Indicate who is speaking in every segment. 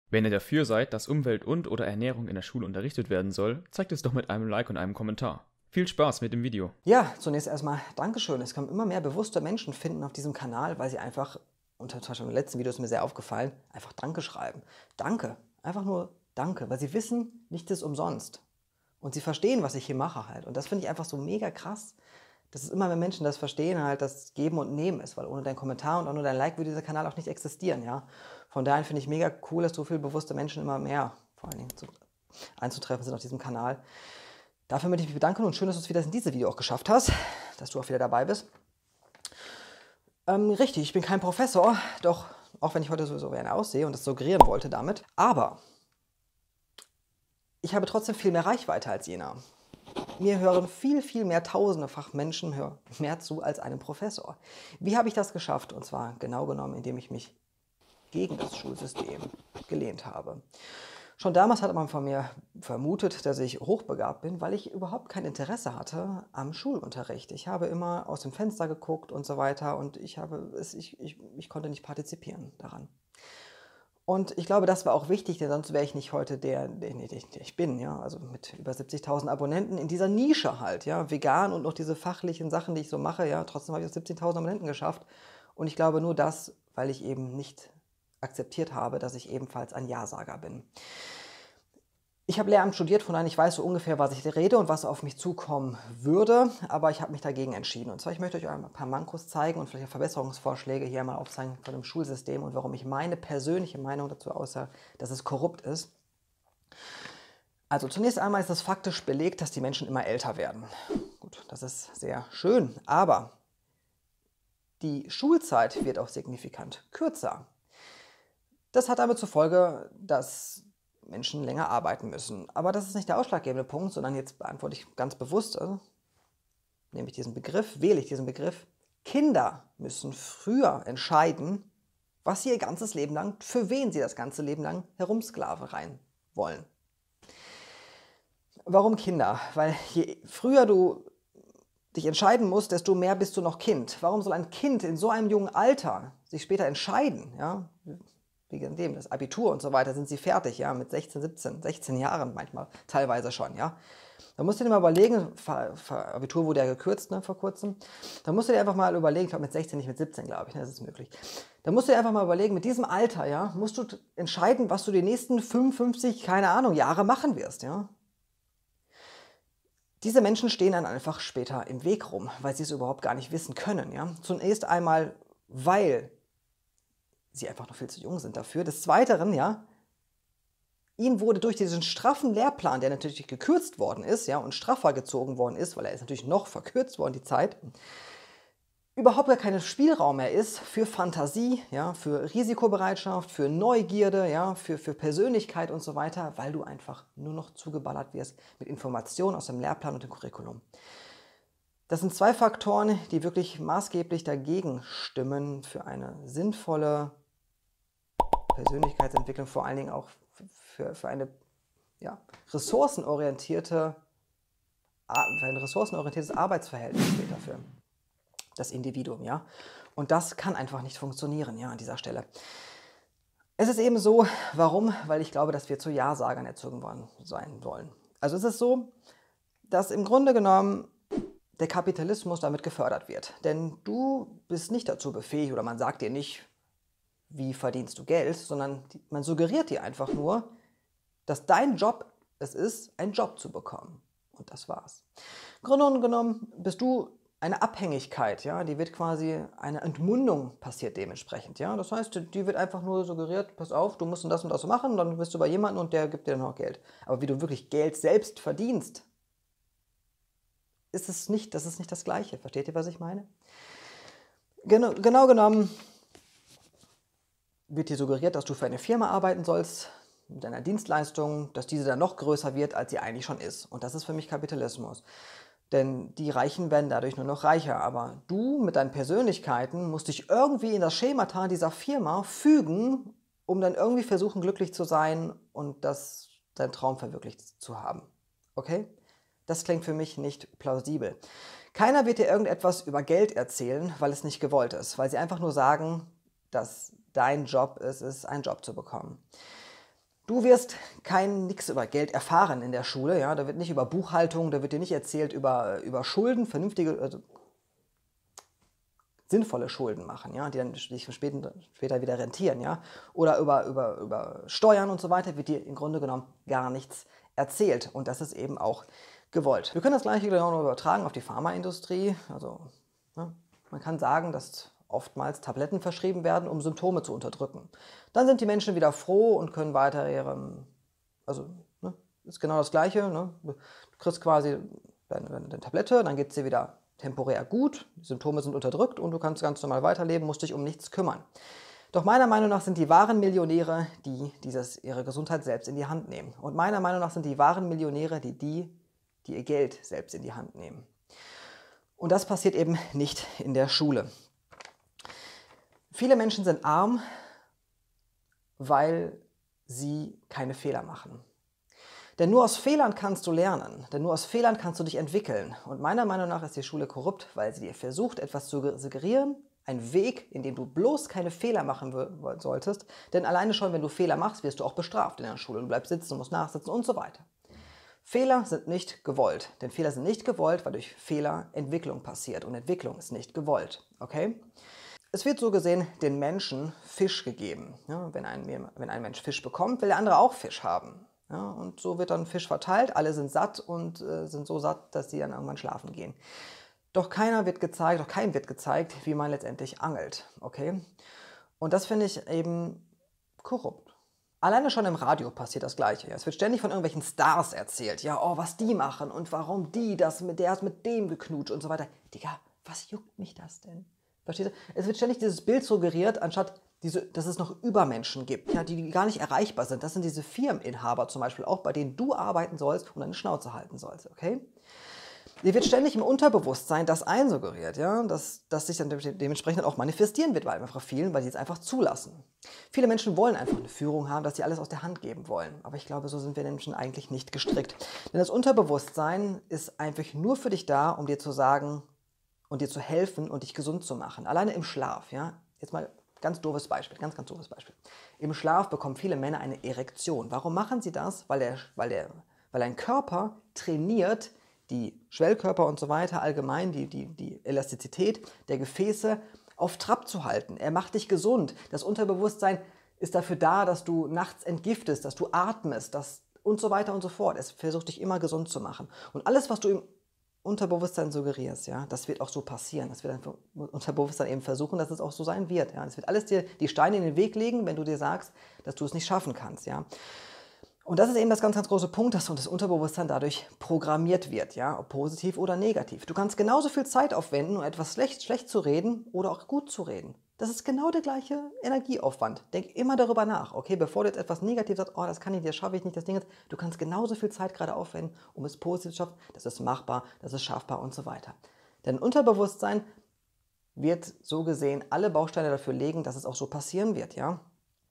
Speaker 1: Wenn ihr dafür seid, dass Umwelt und/oder Ernährung in der Schule unterrichtet werden soll, zeigt es doch mit einem Like und einem Kommentar. Viel Spaß mit dem Video.
Speaker 2: Ja, zunächst erstmal Dankeschön. Es kommen immer mehr bewusste Menschen finden auf diesem Kanal, weil sie einfach, und zum Beispiel im letzten Video ist mir sehr aufgefallen, einfach Danke schreiben. Danke. Einfach nur Danke, weil sie wissen, nichts ist umsonst. Und sie verstehen, was ich hier mache halt. Und das finde ich einfach so mega krass, dass es immer mehr Menschen das verstehen, halt, dass Geben und Nehmen ist, weil ohne deinen Kommentar und ohne dein Like würde dieser Kanal auch nicht existieren, ja. Von daher finde ich mega cool, dass so viele bewusste Menschen immer mehr, vor allen Dingen einzutreffen sind auf diesem Kanal. Dafür möchte ich mich bedanken und schön, dass du es wieder in diesem Video auch geschafft hast, dass du auch wieder dabei bist. Richtig, ich bin kein Professor, doch auch wenn ich heute sowieso gerne aussehe und das suggerieren wollte damit, aber ich habe trotzdem viel mehr Reichweite als jener. Mir hören viel, viel mehr tausendefach Menschen mehr zu als einem Professor. Wie habe ich das geschafft? Und zwar genau genommen, indem ich mich gegen das Schulsystem gelehnt habe. Schon damals hat man von mir vermutet, dass ich hochbegabt bin, weil ich überhaupt kein Interesse hatte am Schulunterricht. Ich habe immer aus dem Fenster geguckt und so weiter und ich konnte nicht partizipieren daran. Und ich glaube, das war auch wichtig, denn sonst wäre ich nicht heute der ich bin, ja, also mit über 70.000 Abonnenten in dieser Nische halt, ja, vegan und noch diese fachlichen Sachen, die ich so mache, ja, trotzdem habe ich 17.000 Abonnenten geschafft. Und ich glaube nur das, weil ich eben nicht akzeptiert habe, dass ich ebenfalls ein Ja-Sager bin. Ich habe Lehramt studiert, von daher ich weiß so ungefähr, was ich rede und was auf mich zukommen würde, aber ich habe mich dagegen entschieden. Und zwar, ich möchte euch ein paar Mankos zeigen und vielleicht Verbesserungsvorschläge hier mal aufzeigen von dem Schulsystem und warum ich meine persönliche Meinung dazu äußere, dass es korrupt ist. Also zunächst einmal ist es faktisch belegt, dass die Menschen immer älter werden. Gut, das ist sehr schön, aber die Schulzeit wird auch signifikant kürzer. Das hat damit zur Folge, dass Menschen länger arbeiten müssen. Aber das ist nicht der ausschlaggebende Punkt, sondern jetzt beantworte ich ganz bewusst, wähle ich diesen Begriff. Kinder müssen früher entscheiden, was sie ihr ganzes Leben lang, für wen sie das ganze Leben lang herumsklavereien wollen. Warum Kinder? Weil je früher du dich entscheiden musst, desto mehr bist du noch Kind. Warum soll ein Kind in so einem jungen Alter sich später entscheiden? Ja? Wegen dem, das Abitur und so weiter, sind sie fertig, ja, mit 16, 17, 16 Jahren manchmal, teilweise schon, ja. Da musst du dir mal überlegen, Abitur wurde ja gekürzt, ne, vor kurzem, da musst du dir einfach mal überlegen, ich glaube mit 16, nicht mit 17, glaube ich, ne, das ist möglich. Da musst du dir einfach mal überlegen, mit diesem Alter, ja, musst du entscheiden, was du die nächsten 55, keine Ahnung, Jahre machen wirst, ja. Diese Menschen stehen dann einfach später im Weg rum, weil sie es überhaupt gar nicht wissen können, ja. Zunächst einmal, weil sie einfach noch viel zu jung sind dafür. Des Weiteren, ja, ihnen wurde durch diesen straffen Lehrplan, der natürlich gekürzt worden ist, ja, und straffer gezogen worden ist, weil er ist natürlich noch verkürzt worden, die Zeit, überhaupt gar kein Spielraum mehr ist für Fantasie, ja, für Risikobereitschaft, für Neugierde, ja, für Persönlichkeit und so weiter, weil du einfach nur noch zugeballert wirst mit Informationen aus dem Lehrplan und dem Curriculum. Das sind zwei Faktoren, die wirklich maßgeblich dagegen stimmen für eine sinnvolle Persönlichkeitsentwicklung, vor allen Dingen auch für ein ressourcenorientiertes Arbeitsverhältnis später für das Individuum, ja. Und das kann einfach nicht funktionieren, ja, an dieser Stelle. Es ist eben so, warum? Weil ich glaube, dass wir zu Ja-Sagern erzogen worden sein wollen. Also es ist so, dass im Grunde genommen der Kapitalismus damit gefördert wird. Denn du bist nicht dazu befähigt oder man sagt dir nicht, wie verdienst du Geld, sondern man suggeriert dir einfach nur, dass dein Job es ist, einen Job zu bekommen. Und das war's. Im Grunde genommen bist du eine Abhängigkeit, ja, die wird quasi, eine Entmundung passiert dementsprechend, ja. Das heißt, die wird einfach nur suggeriert, pass auf, du musst das und das machen, dann bist du bei jemandem und der gibt dir dann auch Geld. Aber wie du wirklich Geld selbst verdienst, das ist nicht das Gleiche. Versteht ihr, was ich meine? Genau genommen wird dir suggeriert, dass du für eine Firma arbeiten sollst, mit deiner Dienstleistung, dass diese dann noch größer wird, als sie eigentlich schon ist. Und das ist für mich Kapitalismus. Denn die Reichen werden dadurch nur noch reicher. Aber du mit deinen Persönlichkeiten musst dich irgendwie in das Schemata dieser Firma fügen, um dann irgendwie versuchen, glücklich zu sein und deinen Traum verwirklicht zu haben. Okay? Das klingt für mich nicht plausibel. Keiner wird dir irgendetwas über Geld erzählen, weil es nicht gewollt ist. Weil sie einfach nur sagen, dass dein Job es ist, einen Job zu bekommen. Du wirst nichts über Geld erfahren in der Schule. Ja? Da wird nicht über Buchhaltung, da wird dir nicht erzählt über Schulden, vernünftige, also sinnvolle Schulden machen, ja? Die dann sich später wieder rentieren. Ja? Oder über Steuern und so weiter wird dir im Grunde genommen gar nichts erzählt. Und das ist eben auch gewollt. Wir können das Gleiche genau noch übertragen auf die Pharmaindustrie. Also, ne? Man kann sagen, dass oftmals Tabletten verschrieben werden, um Symptome zu unterdrücken. Dann sind die Menschen wieder froh und können weiter ne, ist genau das Gleiche. Ne? Du kriegst quasi deine Tablette, dann geht es dir wieder temporär gut, die Symptome sind unterdrückt und du kannst ganz normal weiterleben, musst dich um nichts kümmern. Doch meiner Meinung nach sind die wahren Millionäre, die ihre Gesundheit selbst in die Hand nehmen. Und meiner Meinung nach sind die wahren Millionäre die ihr Geld selbst in die Hand nehmen. Und das passiert eben nicht in der Schule. Viele Menschen sind arm, weil sie keine Fehler machen. Denn nur aus Fehlern kannst du lernen, denn nur aus Fehlern kannst du dich entwickeln. Und meiner Meinung nach ist die Schule korrupt, weil sie dir versucht, etwas zu suggerieren, ein Weg, in dem du bloß keine Fehler machen solltest. Denn alleine schon, wenn du Fehler machst, wirst du auch bestraft in der Schule. Du bleibst sitzen, musst nachsitzen und so weiter. Fehler sind nicht gewollt, denn Fehler sind nicht gewollt, weil durch Fehler Entwicklung passiert und Entwicklung ist nicht gewollt. Okay? Es wird so gesehen den Menschen Fisch gegeben. Ja, wenn ein Mensch Fisch bekommt, will der andere auch Fisch haben. Ja, und so wird dann Fisch verteilt, alle sind satt und sind so satt, dass sie dann irgendwann schlafen gehen. Doch keinem wird gezeigt, wie man letztendlich angelt. Okay? Und das finde ich eben korrupt. Alleine schon im Radio passiert das Gleiche. Es wird ständig von irgendwelchen Stars erzählt. Ja, oh, was die machen und warum der ist mit dem geknutscht und so weiter. Digga, was juckt mich das denn? Versteht ihr? Es wird ständig dieses Bild suggeriert, anstatt dass es noch Übermenschen gibt, ja, die gar nicht erreichbar sind. Das sind diese Firmeninhaber zum Beispiel auch, bei denen du arbeiten sollst und deine Schnauze halten sollst, okay? Dir wird ständig im Unterbewusstsein das einsuggeriert, ja, dass sich dann dementsprechend auch manifestieren wird, weil einfach vielen, weil die es einfach zulassen. Viele Menschen wollen einfach eine Führung haben, dass sie alles aus der Hand geben wollen. Aber ich glaube, so sind wir Menschen eigentlich nicht gestrickt. Denn das Unterbewusstsein ist einfach nur für dich da, um dir zu sagen und dir zu helfen und dich gesund zu machen. Alleine im Schlaf, ja. Jetzt mal ganz doofes Beispiel, ganz doofes Beispiel. Im Schlaf bekommen viele Männer eine Erektion. Warum machen sie das? Weil ein Körper trainiert, die Schwellkörper und so weiter, allgemein die Elastizität der Gefäße auf Trab zu halten. Er macht dich gesund. Das Unterbewusstsein ist dafür da, dass du nachts entgiftest, dass du atmest, und so weiter und so fort. Es versucht dich immer gesund zu machen. Und alles, was du im Unterbewusstsein suggerierst, ja, das wird auch so passieren. Das wird dein Unterbewusstsein eben versuchen, dass es auch so sein wird. Ja. Es wird alles dir die Steine in den Weg legen, wenn du dir sagst, dass du es nicht schaffen kannst. Ja. Und das ist eben das ganz große Punkt, dass das Unterbewusstsein dadurch programmiert wird, ja, ob positiv oder negativ. Du kannst genauso viel Zeit aufwenden, um etwas schlecht zu reden oder auch gut zu reden. Das ist genau der gleiche Energieaufwand. Denk immer darüber nach, okay, bevor du jetzt etwas Negatives sagst, oh, das kann ich, das schaffe ich nicht, das Ding ist, du kannst genauso viel Zeit gerade aufwenden, um es positiv zu schaffen, das ist machbar, das ist schaffbar und so weiter. Denn Unterbewusstsein wird so gesehen alle Bausteine dafür legen, dass es auch so passieren wird, ja.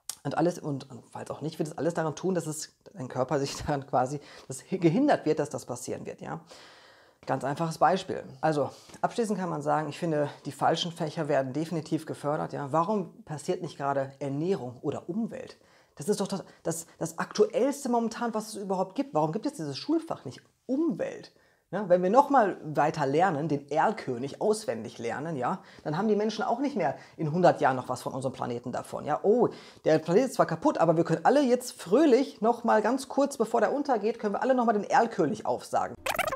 Speaker 2: Und falls auch nicht, wird es alles daran tun, dass dein Körper sich dann quasi gehindert wird, dass das passieren wird, ja. Ganz einfaches Beispiel. Also, abschließend kann man sagen, ich finde, die falschen Fächer werden definitiv gefördert, ja. Warum passiert nicht gerade Ernährung oder Umwelt? Das ist doch das Aktuellste momentan, was es überhaupt gibt. Warum gibt es dieses Schulfach nicht? Umwelt. Ja, wenn wir nochmal weiter lernen, den Erlkönig auswendig lernen, ja, dann haben die Menschen auch nicht mehr in 100 Jahren noch was von unserem Planeten davon. Ja, oh, der Planet ist zwar kaputt, aber wir können alle jetzt fröhlich nochmal ganz kurz, bevor der untergeht, können wir alle nochmal den Erlkönig aufsagen.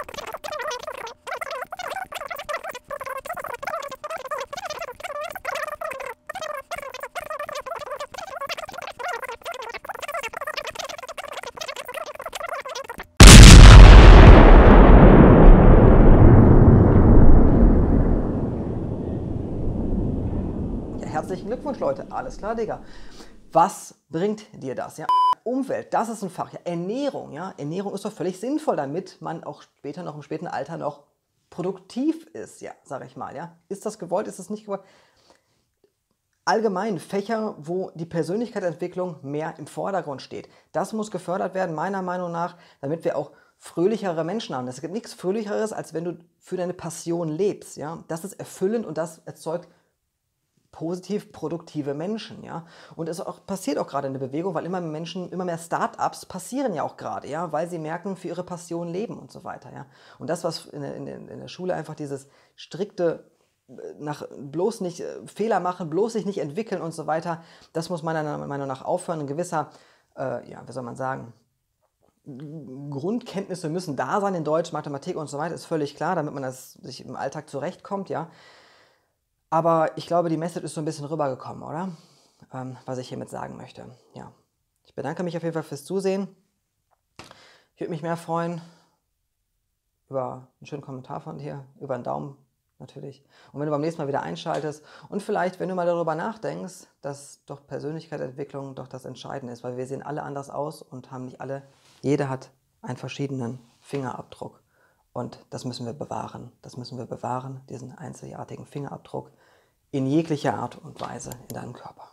Speaker 2: Herzlichen Glückwunsch, Leute. Alles klar, Digga. Was bringt dir das? Ja? Umwelt, das ist ein Fach. Ja? Ernährung, ja? Ernährung ist doch völlig sinnvoll, damit man auch später noch im späten Alter noch produktiv ist, ja, sage ich mal. Ja? Ist das gewollt, ist es nicht gewollt? Allgemein Fächer, wo die Persönlichkeitsentwicklung mehr im Vordergrund steht. Das muss gefördert werden, meiner Meinung nach, damit wir auch fröhlichere Menschen haben. Es gibt nichts Fröhlicheres, als wenn du für deine Passion lebst. Ja? Das ist erfüllend und das erzeugt positiv produktive Menschen, ja. Und es passiert auch gerade eine Bewegung, weil immer mehr Start-ups passieren ja auch gerade, ja, weil sie merken, für ihre Passion leben und so weiter, ja. Und das, was in der Schule einfach dieses strikte nach bloß nicht Fehler machen, bloß sich nicht entwickeln und so weiter, das muss meiner Meinung nach aufhören. Ein gewisser, ja, wie soll man sagen, Grundkenntnisse müssen da sein in Deutsch, Mathematik und so weiter, ist völlig klar, damit man sich im Alltag zurechtkommt, ja. Aber ich glaube, die Message ist so ein bisschen rübergekommen, oder? Was ich hiermit sagen möchte. Ja. Ich bedanke mich auf jeden Fall fürs Zusehen. Ich würde mich mehr freuen über einen schönen Kommentar von dir, über einen Daumen natürlich. Und wenn du beim nächsten Mal wieder einschaltest und vielleicht, wenn du mal darüber nachdenkst, dass doch Persönlichkeitsentwicklung doch das Entscheidende ist, weil wir sehen alle anders aus und haben nicht alle, jeder hat einen verschiedenen Fingerabdruck. Und das müssen wir bewahren. Das müssen wir bewahren, diesen einzigartigen Fingerabdruck in jeglicher Art und Weise in deinem Körper.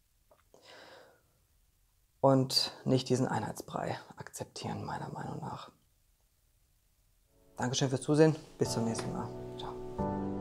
Speaker 2: Und nicht diesen Einheitsbrei akzeptieren, meiner Meinung nach. Dankeschön fürs Zusehen. Bis zum nächsten Mal. Ciao.